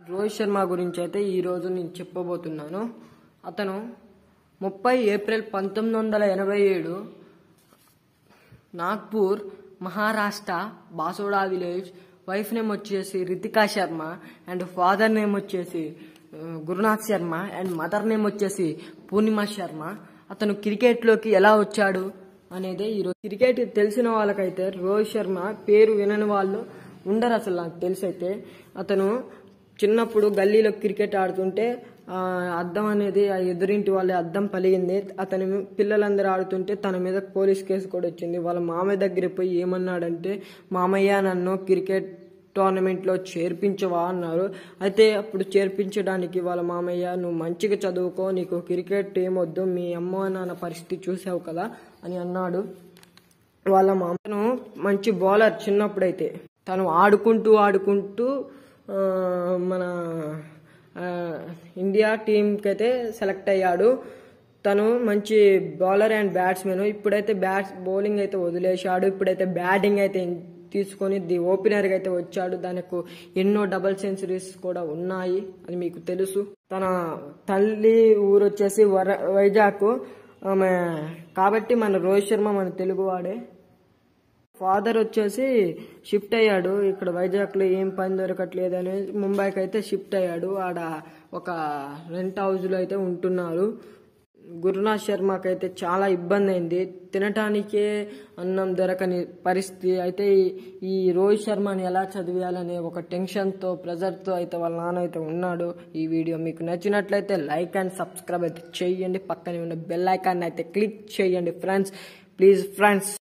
రోహిత్ శర్మ గురించి అయితే ఈరోజు నేను చెప్పబోతున్నాను. అతను 30 April 1987 Nagpur Maharashtra Basoda village. Wife name వచ్చేసి Ritika Sharma and father name వచ్చేసి Gurunath Sharma and mother name వచ్చేసి పూర్ణిమ శర్మ. అతను క్రికెట్లోకి ఎలా వచ్చాడు అనేది ఈరోజు. క్రికెట్ తెలిసిన వాళ్ళకైతే రోహిత్ శర్మ పేరు వినని వాళ్ళు ఉండరు అసలు. నాకు తెలిసైతే అతను చిన్నప్పుడు గల్లీలో క్రికెట్ ఆడుతుంటే అద్దం అనేది ఆ ఎదురింటి వాళ్ళ అద్దం పలిగింది. అతని పిల్లలందరూ ఆడుతుంటే తన మీద పోలీస్ కేసు కూడా వచ్చింది. వాళ్ళ మామయ్య దగ్గర పోయి ఏమన్నాడంటే, మామయ్య నన్ను క్రికెట్ టోర్నమెంట్లో చేర్పించవా అన్నారు. అయితే అప్పుడు చేర్పించడానికి వాళ్ళ మామయ్య, నువ్వు మంచిగా చదువుకో, నీకు క్రికెట్ ఏమొద్దు, మీ అమ్మ నాన్న పరిస్థితి చూసావు కదా అని అన్నాడు. వాళ్ళ మామను మంచి బౌలర్ చిన్నప్పుడైతే. తను ఆడుకుంటూ మన ఇండియా టీంకి అయితే సెలెక్ట్ అయ్యాడు. తను మంచి బౌలర్ అండ్ బ్యాట్స్మెన్. ఇప్పుడైతే బౌలింగ్ అయితే వదిలేశాడు. ఇప్పుడైతే బ్యాటింగ్ అయితే తీసుకొని ఓపెనర్గా అయితే వచ్చాడు. దానికి ఎన్నో డబుల్ సెంచరీస్ కూడా ఉన్నాయి, అది మీకు తెలుసు. తన తల్లి ఊరు వచ్చేసి వైజాగ్ ఆమె కాబట్టి మన రోహిత్ శర్మ మన తెలుగువాడే. ఫాదర్ వచ్చేసి షిఫ్ట్ అయ్యాడు. ఇక్కడ వైజాగ్లో ఏం పని దొరకట్లేదని ముంబైకి అయితే షిఫ్ట్ అయ్యాడు. ఆడ ఒక రెంట్ హౌస్లో అయితే ఉంటున్నారు. గురునాథ్ శర్మకి అయితే చాలా ఇబ్బంది అయింది. తినటానికే అన్నం దొరకని పరిస్థితి. అయితే ఈ రోహిత్ శర్మని ఎలా చదివేయాలనే ఒక టెన్షన్తో, ప్రెజర్తో అయితే వాళ్ళ నాన్న అయితే ఉన్నాడు. ఈ వీడియో మీకు నచ్చినట్లయితే లైక్ అండ్ సబ్స్క్రైబ్ అయితే చేయండి. పక్కనే ఉన్న బెల్ ఐకాన్ అయితే క్లిక్ చేయండి ఫ్రెండ్స్. Please friends.